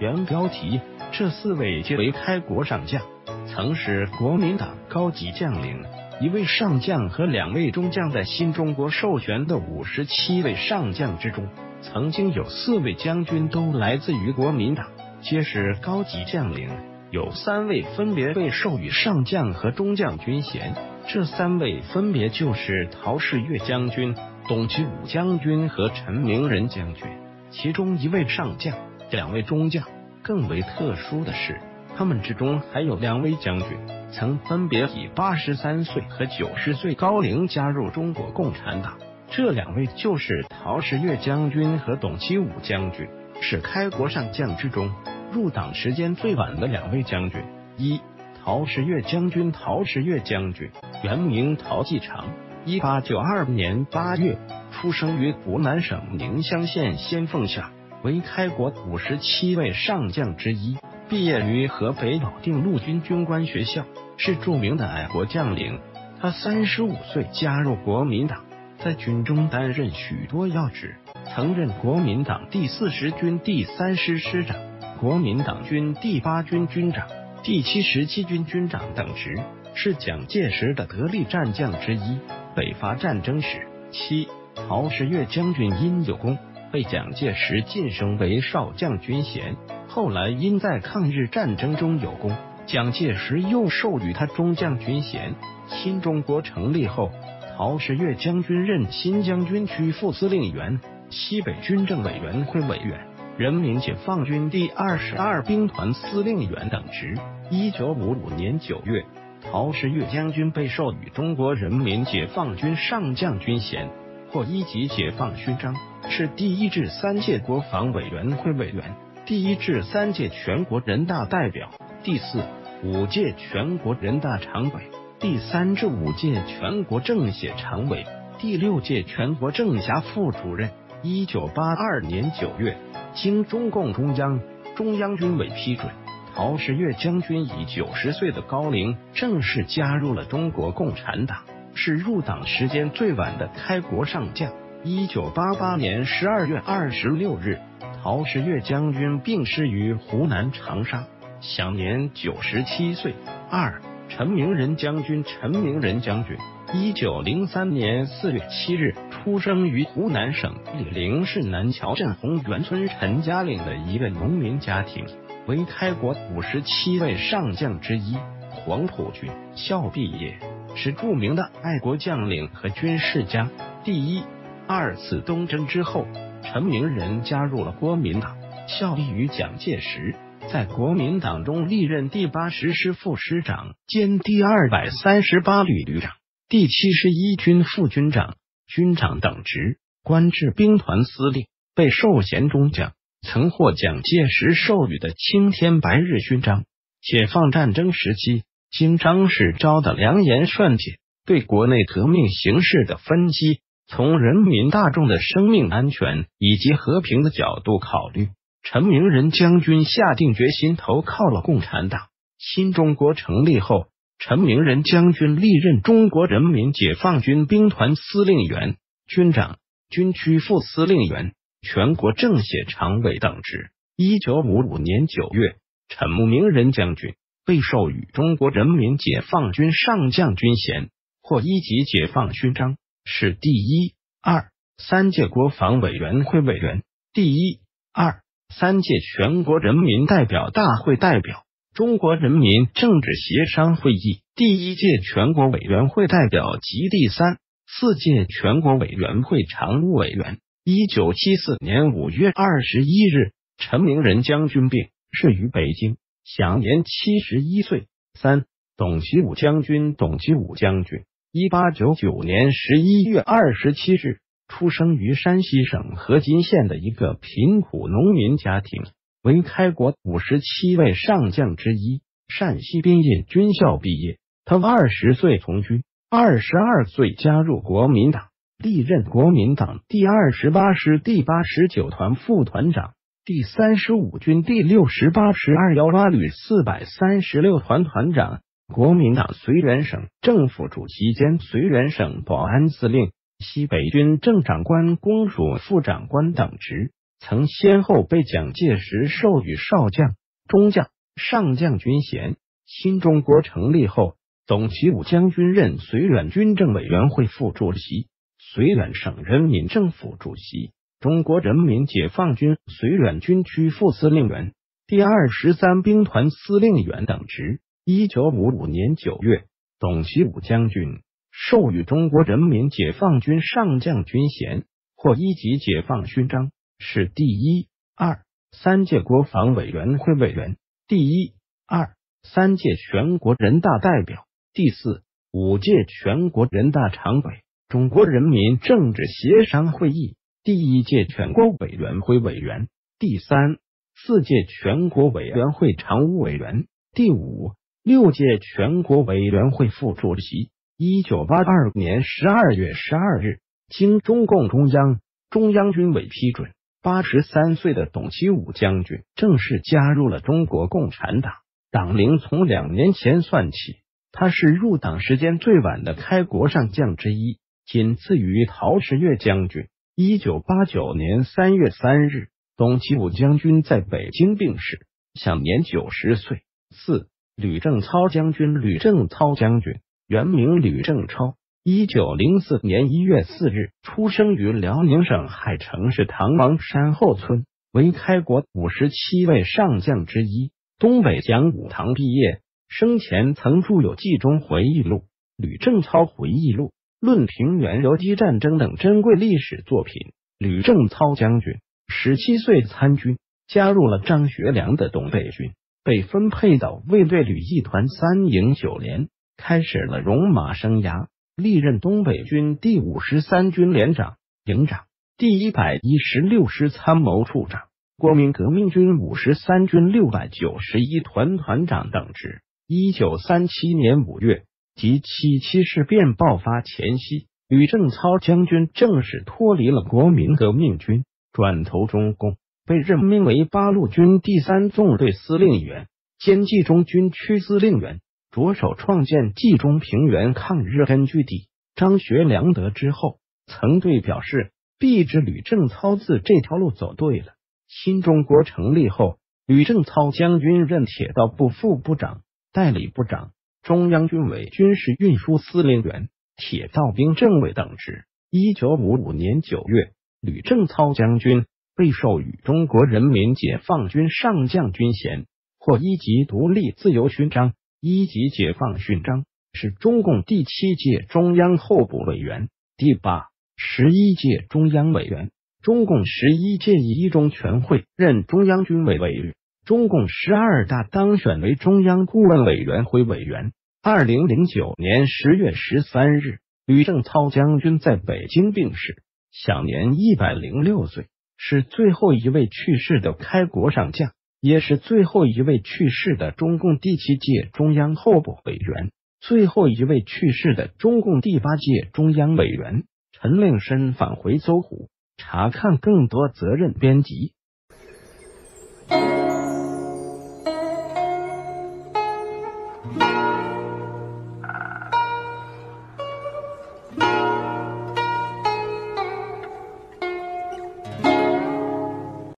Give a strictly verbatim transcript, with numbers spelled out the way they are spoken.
原标题：这四位皆为开国上将，曾是国民党高级将领。一位上将和两位中将，在新中国授权的五十七位上将之中，曾经有四位将军都来自于国民党，皆是高级将领。有三位分别被授予上将和中将军衔，这三位分别就是陶世岳将军、董其武将军和陈明仁将军。其中一位上将，两位中将。更为特殊的是，他们之中还有两位将军曾分别以八十三岁和九十岁高龄加入中国共产党。这两位就是陶世岳将军和董其武将军，是开国上将之中入党时间最晚的两位将军。一、陶世岳将军。陶世岳将军原名陶继常，一八九二年八月出生于湖南省宁乡县仙凤下，为开国五十七位上将之一。毕业于河北保定陆军军官学校，是著名的爱国将领。他三十五岁加入国民党，在军中担任许多要职，曾任国民党第四十军第三师师长、国民党军第八军军长、第七十七军军长等职，是蒋介石的得力战将之一。北伐战争时，七陶世岳将军因有功，被蒋介石晋升为少将军衔。后来因在抗日战争中有功，蒋介石又授予他中将军衔。新中国成立后，陶世岳将军任新将军区副司令员、西北军政委员会委员、人民解放军第二十二兵团司令员等职。一九五五年九月，陶世岳将军被授予中国人民解放军上将军衔，获一级解放勋章，是第一至三届国防委员会委员，第一至三届全国人大代表，第四、五届全国人大常委，第三至五届全国政协常委，第六届全国政协副主任。一九八二年九月，经中共中央、中央军委批准，陶世岳将军以九十岁的高龄正式加入了中国共产党，是入党时间最晚的开国上将。一九八八年十二月二十六日，陶世岳将军病逝于湖南长沙，享年九十七岁。二、陈明仁将军。陈明仁将军一九零三年四月七日出生于湖南省醴陵市南桥镇红原村陈家岭的一个农民家庭，为开国五十七位上将之一。黄埔军校毕业，是著名的爱国将领和军事家。第一、二次东征之后，陈明仁加入了国民党，效力于蒋介石，在国民党中历任第八十师副师长兼第二百三十八旅旅长、第七十一军副军长、军长等职，官至兵团司令，被授衔中将，曾获蒋介石授予的青天白日勋章。解放战争时期，经张世钊的良言劝解，对国内革命形势的分析，从人民大众的生命安全以及和平的角度考虑，陈明仁将军下定决心投靠了共产党。新中国成立后，陈明仁将军历任中国人民解放军兵团司令员、军长、军区副司令员、全国政协常委等职。一九五五年九月，陈明仁将军被授予中国人民解放军上将军衔，获一级解放勋章，是第一、二、三届国防委员会委员，第一、二、三届全国人民代表大会代表，中国人民政治协商会议第一届全国委员会代表及第三、四届全国委员会常务委员。一九七四年五月二十一日，陈明仁将军病逝于北京，享年七十一岁。三、董其武将军。董其武将军一八九九年十一月二十七日出生于山西省河津县的一个贫苦农民家庭，为开国五十七位上将之一。陕西兵营军校毕业，他二十岁从军，二十二岁加入国民党，历任国民党第二十八师第八十九团副团长、第三十五军第六十八师二幺八旅四百三十六团团长，国民党绥远省政府主席兼绥远省保安司令、西北军政长官公署副长官等职。 曾先后被蒋介石授予少将、中将、上将军衔。新中国成立后，董其武将军任绥远军政委员会副主席、绥远省人民政府主席、中国人民解放军绥远军区副司令员、第二十三兵团司令员等职。一九五五年九月，董其武将军授予中国人民解放军上将军衔，获一级解放勋章，是第一、二、三届国防委员会委员，第一、二、三届全国人大代表，第四、五届全国人大常委，中国人民政治协商会议第一届全国委员会委员，第三、四届全国委员会常务委员，第五、六届全国委员会副主席。一九八二年十二月十二日，经中共中央、中央军委批准，八十三岁的董其武将军正式加入了中国共产党。党龄从两年前算起，他是入党时间最晚的开国上将之一，仅次于陶时岳将军。一九八九年三月三日，董其武将军在北京病逝，享年九十岁。四、吕正操将军。吕正操将军原名吕正超，一九零四年一月四日出生于辽宁省海城市唐王山后村，为开国五十七位上将之一，东北讲武堂毕业。生前曾著有《冀中回忆录》《吕正操回忆录》《论平原游击战争》等珍贵历史作品。吕正操将军十七岁参军，加入了张学良的东北军，被分配到卫队旅一团三营九连，开始了戎马生涯，历任东北军第五十三军连长、营长，第一百一十六师参谋处长，国民革命军五十三军六百九十一团团长等职。一九三七年五月，即七七事变爆发前夕，吕正操将军正式脱离了国民革命军，转投中共，被任命为八路军第三纵队司令员兼冀中军区司令员，着手创建冀中平原抗日根据地。张学良得知后，曾对表示，必知吕正操自这条路走对了。新中国成立后，吕正操将军任铁道部副部长、代理部长、中央军委军事运输司令员、铁道兵政委等职。一九五五年九月，吕正操将军被授予中国人民解放军上将军衔，获一级独立自由勋章、一级解放勋章，是中共第七届中央候补委员、第八、十一届中央委员，中共十一届一中全会任中央军委委员，中共十二大当选为中央顾问委员会委员。二零零九年十月十三日，吕正操将军在北京病逝，享年一百零六岁，是最后一位去世的开国上将，也是最后一位去世的中共第七届中央候补委员，最后一位去世的中共第八届中央委员。陈令申返回搜狐，查看更多责任编辑。